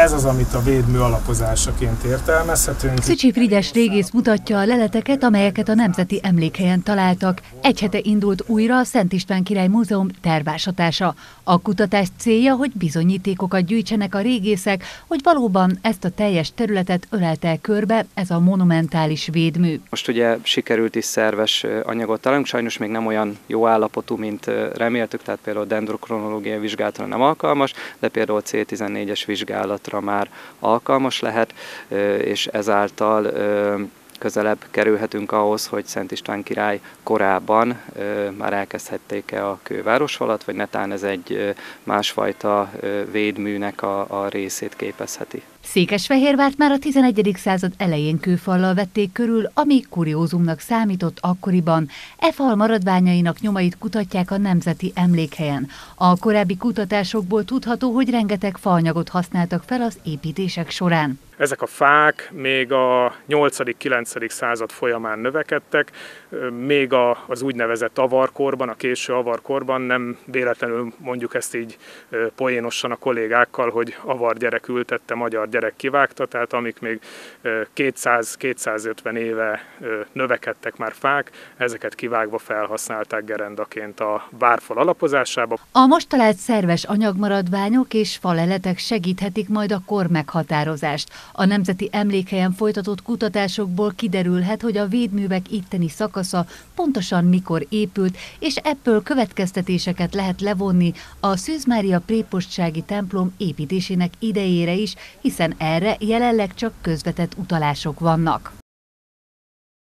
Ez az, amit a védmű alapozásaként értelmezhetünk. Szücsi Frigyes régész mutatja a leleteket, amelyeket a Nemzeti Emlékhelyen találtak. Egy hete indult újra a Szent István Király Múzeum tervásatása. A kutatás célja, hogy bizonyítékokat gyűjtsenek a régészek, hogy valóban ezt a teljes területet ölelte körbe ez a monumentális védmű. Most ugye sikerült is szerves anyagot találnunk, sajnos még nem olyan jó állapotú, mint reméltük, tehát például dendrokronológiai vizsgálatra nem alkalmas, de például C14-es vizsgálatra már alkalmas lehet, és ezáltal közelebb kerülhetünk ahhoz, hogy Szent István király korábban már elkezdhették-e a kővárosfalat, vagy netán ez egy másfajta védműnek a részét képezheti. Székesfehérvárt már a 11. század elején kőfallal vették körül, ami kuriózumnak számított akkoriban. E fal maradványainak nyomait kutatják a Nemzeti Emlékhelyen. A korábbi kutatásokból tudható, hogy rengeteg faanyagot használtak fel az építések során. Ezek a fák még a 8.-9. század folyamán növekedtek, még az úgynevezett avarkorban, a késő avarkorban, nem véletlenül mondjuk ezt így poénosan a kollégákkal, hogy avar gyerek ültette, magyar gyerek kivágta, tehát amik még 200-250 éve növekedtek már fák, ezeket kivágva felhasználták gerendaként a várfal alapozásába. A most talált szerves anyagmaradványok és faleletek segíthetik majd a kor meghatározást. A Nemzeti Emlékhelyen folytatott kutatásokból kiderülhet, hogy a védművek itteni szakasza pontosan mikor épült, és ebből következtetéseket lehet levonni a Szűz Mária prépostsági templom építésének idejére is, hiszen erre jelenleg csak közvetett utalások vannak.